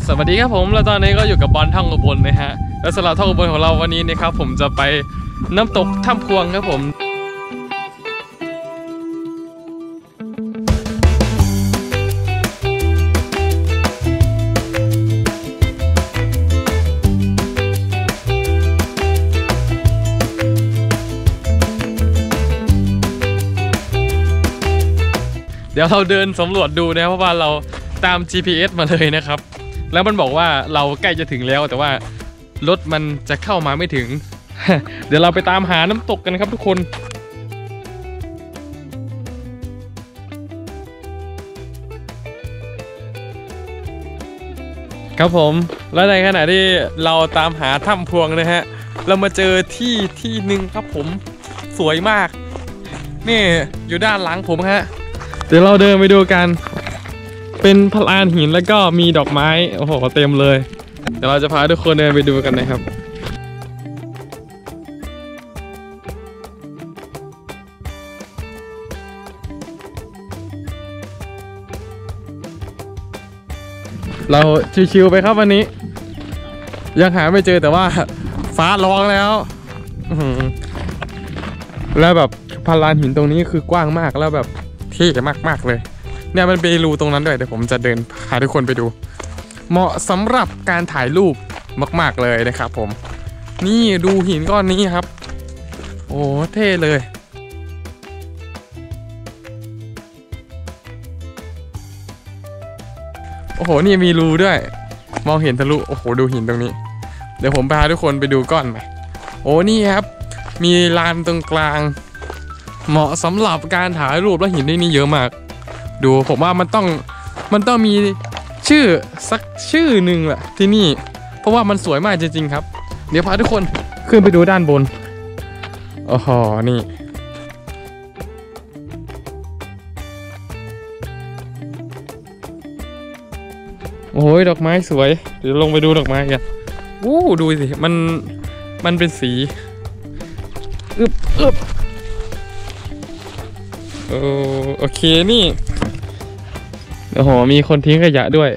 สวัสดีครับผมแล้วตอนนี้ก็อยู่กับบอลท่องอุบลนะฮะและสำหรับท่องอุบลของเราวันนี้นะครับผมจะไปน้ำตกถ้ำพวงครับผมเดี๋ยวเราเดินสำรวจดูนะเพราะว่าเราตาม GPS มาเลยนะครับแล้วมันบอกว่าเราใกล้จะถึงแล้วแต่ว่ารถมันจะเข้ามาไม่ถึง เดี๋ยวเราไปตามหาน้ำตกกันครับทุกคนครับผมแล้วในขณะที่เราตามหาถ้ำพวงนะฮะเรามาเจอที่หนึ่งครับผมสวยมากนี่อยู่ด้านหลังผมฮะเดี๋ยวเราเดินไปดูกันเป็นพลานหินแล้วก็มีดอกไม้โอ้โหเต็มเลยเดี๋ยวเราจะพาทุกคนเดินไปดูกันนะครับเราชิวๆไปครับวันนี้ยังหาไม่เจอแต่ว่าฟ้าร้องแล้วแล้วแบบพลานหินตรงนี้คือกว้างมากแล้วแบบเท่มากๆเลยเนี่ยมันเป็นรูตรงนั้นด้วยเดี๋ยวผมจะเดินพาทุกคนไปดูเหมาะสำหรับการถ่ายรูปมากๆเลยนะครับผมนี่ดูหินก้อนนี้ครับโอ้เท่เลยโอ้โหนี่มีรูด้วยมองเห็นทะลุโอ้โหดูหินตรงนี้เดี๋ยวผมพาทุกคนไปดูก้อนใหม่โอ้นี่ครับมีลานตรงกลางเหมาะสำหรับการถ่ายรูปแล้วหินที่นี่เยอะมากดูผมว่ามันต้องมีชื่อสักชื่อหนึ่งแหละที่นี่เพราะว่ามันสวยมากจริงๆครับเดี๋ยวพาทุกคนขึ้นไปดูด้านบนโอ้โหนี่โอ้ยดอกไม้สวยเดี๋ยวลงไปดูดอกไม้กันอู้ดูสิมันเป็นสีอึบโอเคนี่โอ้โหมีคนทิ้งขยะด้วย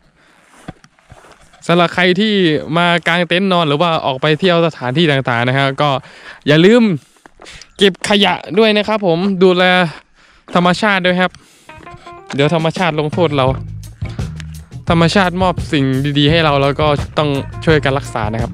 สำหรับใครที่มากางเต็นท์นอนหรือว่าออกไปเที่ยวสถานที่ต่างๆนะฮะก็อย่าลืมเก็บขยะด้วยนะครับผมดูแลธรรมชาติด้วยครับเดี๋ยวธรรมชาติลงโทษเราธรรมชาติมอบสิ่งดีๆให้เราแล้วก็ต้องช่วยกันรักษานะครับ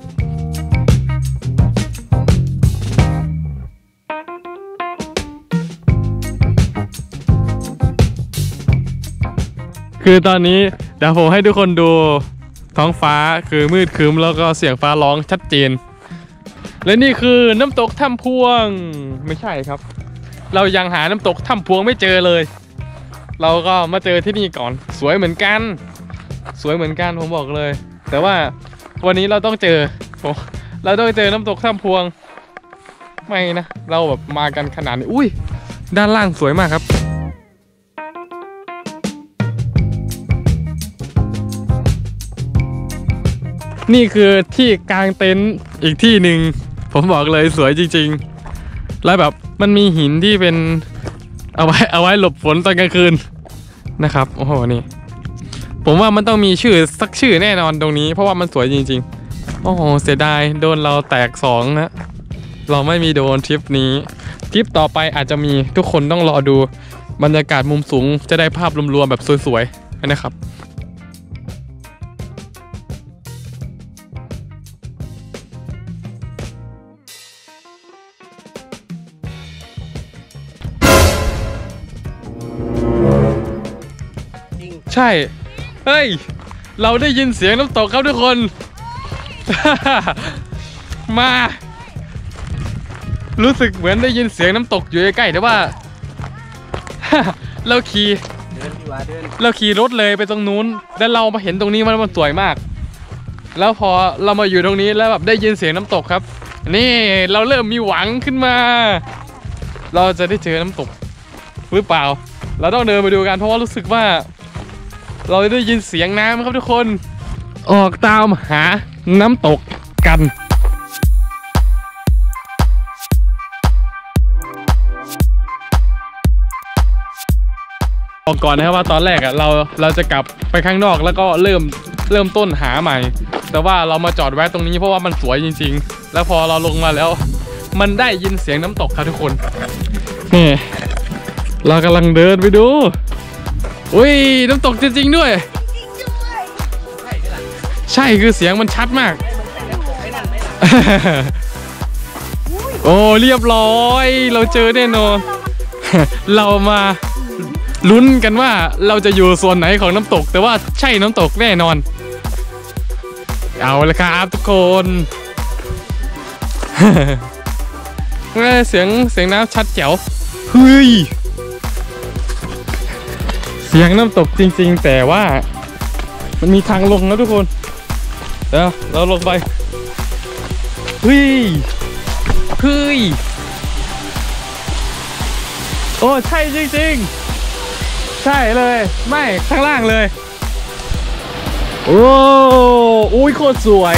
คือตอนนี้เดี๋ยวผมให้ทุกคนดูท้องฟ้าคือมืดครึ้มแล้วก็เสียงฟ้าร้องชัดเจนและนี่คือน้ำตกถ้ำพวงไม่ใช่ครับเรายังหาน้ำตกถ้ำพวงไม่เจอเลยเราก็มาเจอที่นี่ก่อนสวยเหมือนกันผมบอกเลยแต่ว่าวันนี้เราต้องเจอน้ำตกถ้ำพวงไม่นะเราแบบมากันขนาดนี้อุ้ยด้านล่างสวยมากครับนี่คือที่กลางเต็นท์อีกที่หนึ่งผมบอกเลยสวยจริงๆแล้วแบบมันมีหินที่เป็นเอาไว้หลบฝนตอนกลางคืนนะครับโอ้โหนี่ผมว่ามันต้องมีชื่อสักชื่อแน่นอนตรงนี้เพราะว่ามันสวยจริงๆโอ้โหเสียดายโดนเราแตก2นะเราไม่มีโดนทริปนี้ทริปต่อไปอาจจะมีทุกคนต้องรอดูบรรยากาศมุมสูงจะได้ภาพรวมๆแบบสวยๆนะครับใช่เฮ้ยเราได้ยินเสียงน้ำตกครับทุกคน มารู้สึกเหมือนได้ยินเสียงน้ำตกอยู่ใกล้ๆแต่ว่า เราขี่รถเลยไปตรงนู้นแล้วเรามาเห็นตรงนี้มันสวยมากแล้วพอเรามาอยู่ตรงนี้แล้วแบบได้ยินเสียงน้ำตกครับนี่เราเริ่มมีหวังขึ้นมาเราจะได้เจอน้ำตกหรือเปล่าเราต้องเดินไปดูกันเพราะว่ารู้สึกว่าเราได้ยินเสียงน้ำครับทุกคนออกตามหาน้ำตกกันบอกก่อนนะครับว่าตอนแรกเราจะกลับไปข้างนอกแล้วก็เริ่มเริ่มต้นหาใหม่แต่ว่าเรามาจอดแวะตรงนี้เพราะว่ามันสวยจริงๆแล้วพอเราลงมาแล้วมันได้ยินเสียงน้ำตกครับทุกคนนี่เรากำลังเดินไปดูอุ้ยน้ำตกจริงๆด้วยใช่คือเสียงมันชัดมากโอ้เรียบร้อยเราเจอแน่นอนเรามาลุ้นกันว่าเราจะอยู่ส่วนไหนของน้ำตกแต่ว่าใช่น้ำตกแน่นอนเอาเลยครับทุกคนเสียงน้ำชัดแจ๋วเฮ้ยเสียงน้ำตกจริงๆแต่ว่ามันมีทางลงนะทุกคนเดี๋ยวเราลงไปเฮ้ยโอ้ใช่จริงๆใช่เลยไม่ข้างล่างเลยโอ้ยโคตรสวย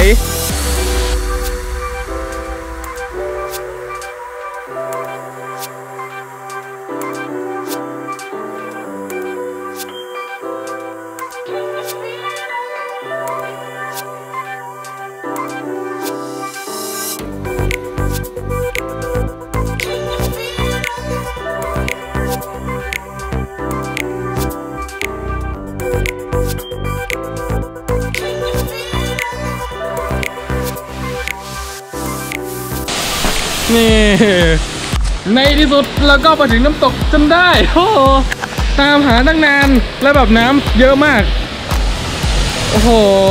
นี่ในที่สุดเราก็มาถึงน้ำตกจนได้โอ้ตามหาตั้งนานแล้วแบบน้ำเยอะมากโอ้โห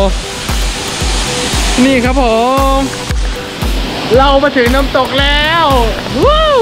นี่ครับผมเรามาถึงน้ำตกแล้ววู้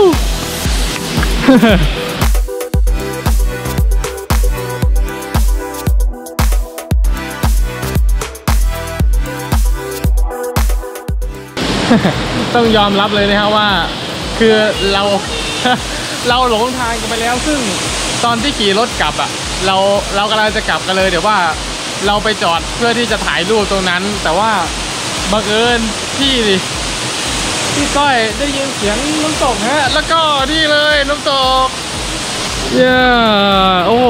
ต้องยอมรับเลยนะครับว่าคือเรา เราหลงทางกันไปแล้วซึ่งตอนที่ขี่รถกลับอ่ะเรากำลังจะกลับกันเลยเดี๋ยวว่าเราไปจอดเพื่อที่จะถ่ายรูปตรงนั้นแต่ว่าบังเอิญพี่ก้อยได้ยินเสียงน้ำตกฮะแล้วก็นี่เลยน้ำตกเย้โอ้โห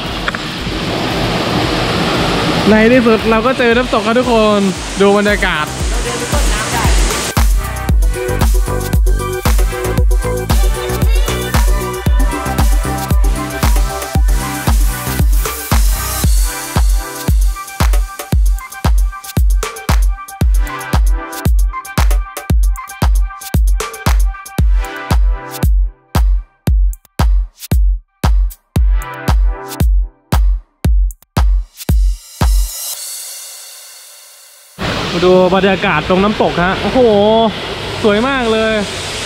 ในที่สุดเราก็เจอน้ำตกครับทุกคนดูบรรยากาศมาดูบรรยากาศตรงน้ำตกฮะโอ้โหสวยมากเลย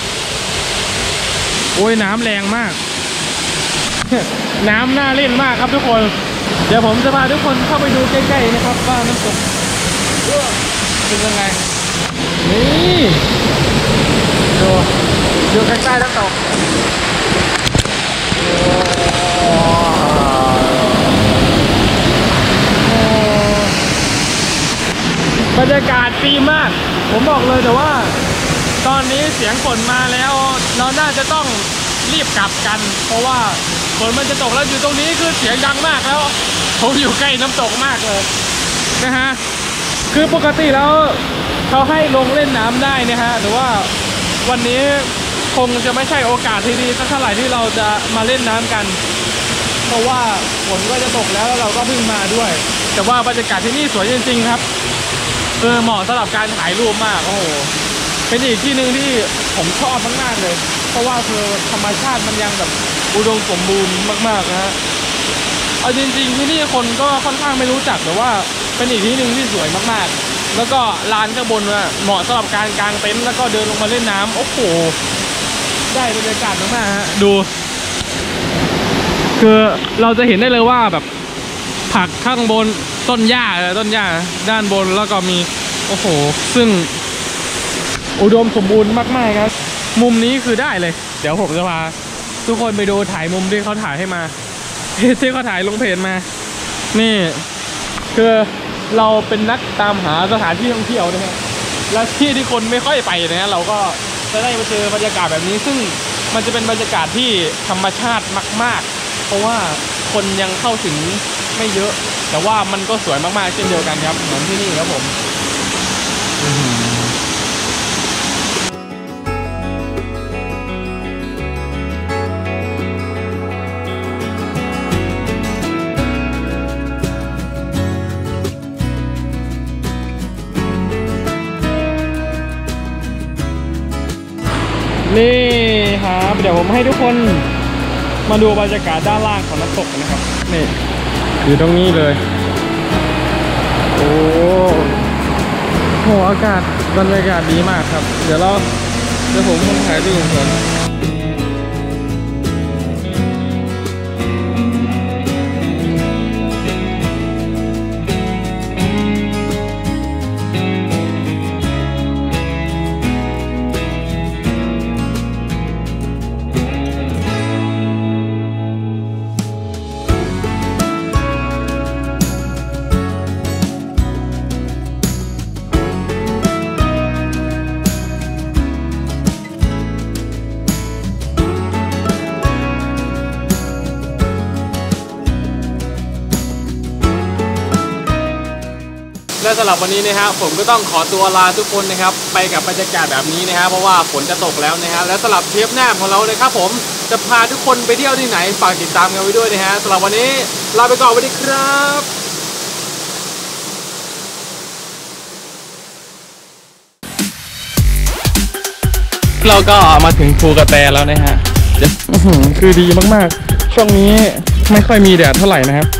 โอ้ยน้ำแรงมาก น้ำน่าเล่นมากครับทุกคนเดี๋ยวผมจะพาทุกคนเข้าไปดูใกล้ๆนะครับว่าน้ำตกเป็นยังไงนี่ดูใกล้ๆน้ำตกบรรยากาศดีมากผมบอกเลยแต่ว่าตอนนี้เสียงฝนมาแล้วเราน่าจะต้องรีบกลับกันเพราะว่าฝนมันจะตกแล้วอยู่ตรงนี้คือเสียงดังมากแล้วผมอยู่ใกล้น้ำตกมากเลยนะฮะคือปกติแล้วเขาให้ลงเล่นน้ำได้นะฮะแต่ว่าวันนี้คงจะไม่ใช่โอกาสที่ดีสักเท่าไหร่ที่เราจะมาเล่นน้ำกันเพราะว่าฝนก็จะตกแล้วเราก็เพิ่งมาด้วยแต่ว่าบรรยากาศที่นี่สวยจริงๆครับเหมาะสำหรับการถ่ายรูปมากโอ้โหเป็นอีกที่หนึ่งที่ผมชอบมากๆเลยเพราะว่าคือธรรมชาติมันยังแบบอุดมสมบูรณ์มากๆนะฮะเอาจริงๆที่นี่คนก็ค่อนข้างไม่รู้จักแต่ว่าเป็นอีกที่หนึ่งที่สวยมากๆแล้วก็ลานข้างบนเหมาะสำหรับการกางเต็นท์แล้วก็เดินลงมาเล่นน้ำโอ้โหได้บรรยากาศมากๆฮะดูคือเราจะเห็นได้เลยว่าแบบผักข้างบนต้นหญ้าด้านบนแล้วก็มีโอ้โหซึ่งอุดมสมบูรณ์มากๆครับมุมนี้คือได้เลยเดี๋ยวผมจะพาทุกคนไปดูถ่ายมุมที่เขาถ่ายให้มาที่เขาถ่ายลงเพจมานี่คือเราเป็นนักตามหาสถานที่ท่องเที่ยวนะฮะและที่คนไม่ค่อยไปนะฮะเราก็จะได้มาเจอบรรยากาศแบบนี้ซึ่งมันจะเป็นบรรยากาศที่ธรรมชาติมากๆเพราะว่าคนยังเข้าถึงไม่เยอะแต่ว่ามันก็สวยมากๆเช่นเดียวกันครับเหมือนที่นี่ครับผมนี่ครับเดี๋ยวผมให้ทุกคนมาดูบรรยากาศด้านล่างของน้ำตกนะครับนี่อยู่ตรงนี้เลยโอ้โหอากาศบรรยากาศดีมากครับเดี๋ยวผมถ่ายรูปก่อนและสำหรับวันนี้นะฮะผมก็ต้องขอตัวลาทุกคนนะครับไปกับบรรยากาศแบบนี้นะฮะเพราะว่าฝนจะตกแล้วนะฮะและสำหรับเทปหน้าของเราเลยครับผมจะพาทุกคนไปเที่ยวที่ไหนฝากติดตามกันไว้ด้วยนะฮะสำหรับวันนี้ลาไปก่อนสวัสดีครับเราก็มาถึงภูกระแตแล้วนะฮะคือดีมากๆช่วงนี้ไม่ค่อยมีแดดเท่าไหร่นะครับ